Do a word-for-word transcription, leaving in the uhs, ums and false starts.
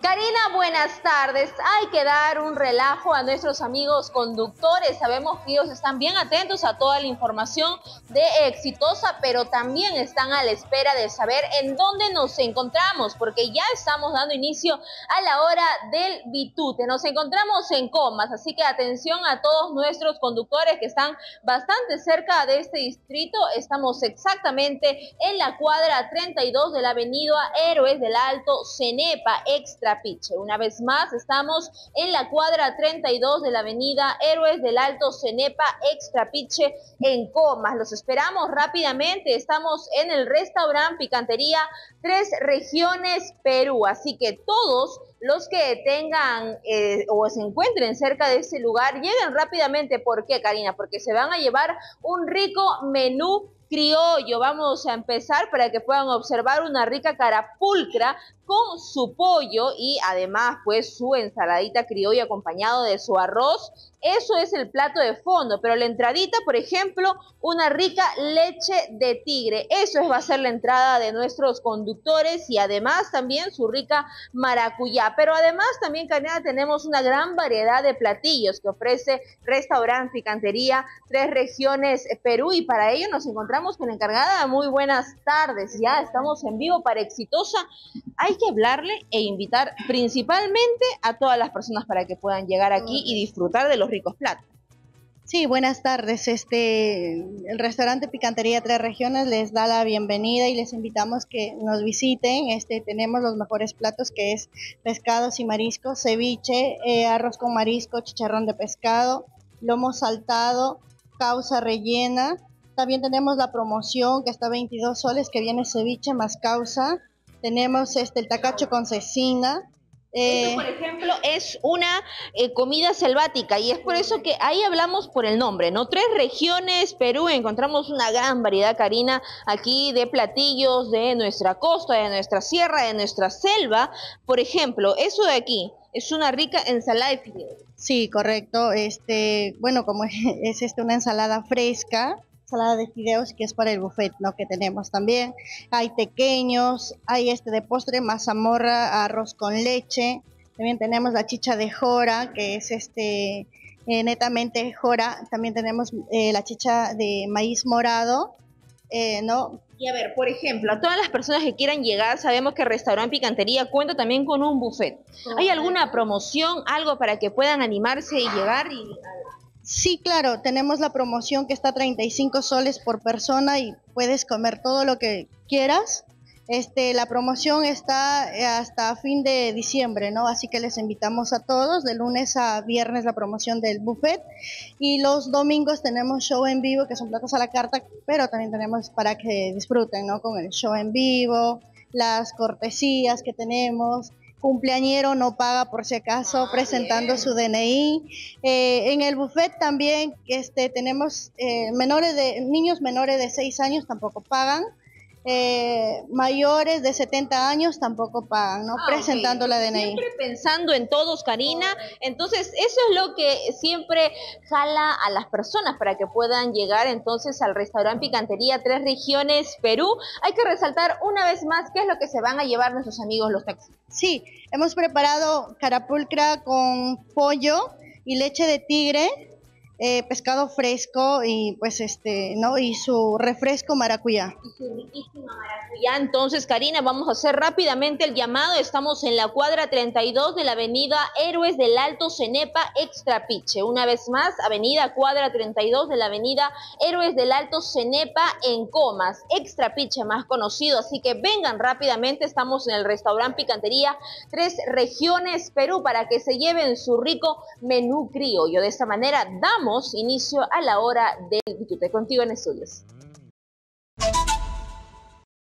Karina, buenas tardes. Hay que dar un relajo a nuestros amigos conductores. Sabemos que ellos están bien atentos a toda la información de Exitosa, pero también están a la espera de saber en dónde nos encontramos, porque ya estamos dando inicio a la hora del bitute. Nos encontramos en Comas, así que atención a todos nuestros conductores que están bastante cerca de este distrito. Estamos exactamente en la cuadra treinta y dos de la avenida Héroes del Alto Cenepa, Extra Piche. Una vez más, estamos en la cuadra treinta y dos de la avenida Héroes del Alto Cenepa, Extra Piche, en Comas. Los esperamos rápidamente. Estamos en el restaurante Picantería Tres Regiones Perú. Así que todos los que tengan eh, o se encuentren cerca de ese lugar, lleguen rápidamente. ¿Por qué, Karina? Porque se van a llevar un rico menú criollo. Vamos a empezar para que puedan observar una rica carapulcra con su pollo y además pues su ensaladita criolla acompañado de su arroz. Eso es el plato de fondo, pero la entradita, por ejemplo, una rica leche de tigre. Eso va a ser la entrada de nuestros conductores y además también su rica maracuyá. Pero además también, Karina, tenemos una gran variedad de platillos que ofrece Restaurante Picantería Tres Regiones Perú, y para ello nos encontramos con la encargada. Muy buenas tardes, ya estamos en vivo para Exitosa. Hay que hablarle e invitar principalmente a todas las personas para que puedan llegar aquí y disfrutar de los ricos platos. Sí, buenas tardes. Este, el restaurante Picantería Tres Regiones les da la bienvenida y les invitamos que nos visiten. Este, tenemos los mejores platos, que es pescados y mariscos, ceviche, eh, arroz con marisco, chicharrón de pescado, lomo saltado, causa rellena. También tenemos la promoción que está a veintidós soles, que viene ceviche más causa. Tenemos este, el tacacho con cecina. Eh, Esto, por ejemplo, es una eh, comida selvática, y es por eso que ahí hablamos por el nombre, ¿no? Tres Regiones Perú. Encontramos una gran variedad, Karina, aquí de platillos de nuestra costa, de nuestra sierra, de nuestra selva. Por ejemplo, eso de aquí es una rica ensalada de fideos. Sí, correcto. Este, bueno, como es, es este, una ensalada fresca, ensalada de fideos, que es para el buffet, ¿no? Que tenemos también. Hay tequeños, hay este de postre, mazamorra, arroz con leche. También tenemos la chicha de jora, que es este eh, netamente jora. También tenemos eh, la chicha de maíz morado, eh, ¿no? Y a ver, por ejemplo, a todas las personas que quieran llegar, sabemos que el Restaurante Picantería cuenta también con un buffet. ¿Hay alguna promoción, algo para que puedan animarse y llegar? Y Sí, claro, tenemos la promoción que está a treinta y cinco soles por persona y puedes comer todo lo que quieras. Este, la promoción está hasta fin de diciembre, ¿no? Así que les invitamos a todos, de lunes a viernes la promoción del buffet, y los domingos tenemos show en vivo, que son platos a la carta, pero también tenemos para que disfruten, ¿no? Con el show en vivo, las cortesías que tenemos. Cumpleañero no paga por si acaso, ah, presentando bien su D N I. Eh, en el buffet también este, tenemos eh, menores de niños menores de seis años tampoco pagan. Eh, mayores de setenta años tampoco pagan, ¿no? Ah, presentando okay la D N I. Siempre pensando en todos, Karina. Entonces, eso es lo que siempre jala a las personas para que puedan llegar entonces al Restaurante Picantería Tres Regiones Perú. Hay que resaltar una vez más qué es lo que se van a llevar nuestros amigos los taxistas. Sí, hemos preparado carapulcra con pollo y leche de tigre, Eh, pescado fresco y pues este, ¿no? Y su refresco maracuyá. Y su riquísima maracuyá. Entonces, Karina, vamos a hacer rápidamente el llamado. Estamos en la cuadra treinta y dos de la avenida Héroes del Alto Cenepa, Extra Piche. Una vez más, avenida cuadra treinta y dos de la avenida Héroes del Alto Cenepa, en Comas, Extra Piche más conocido. Así que vengan rápidamente. Estamos en el Restaurante Picantería Tres Regiones Perú para que se lleven su rico menú criollo. De esta manera damos inicio a la hora del bitute. Contigo en estudios.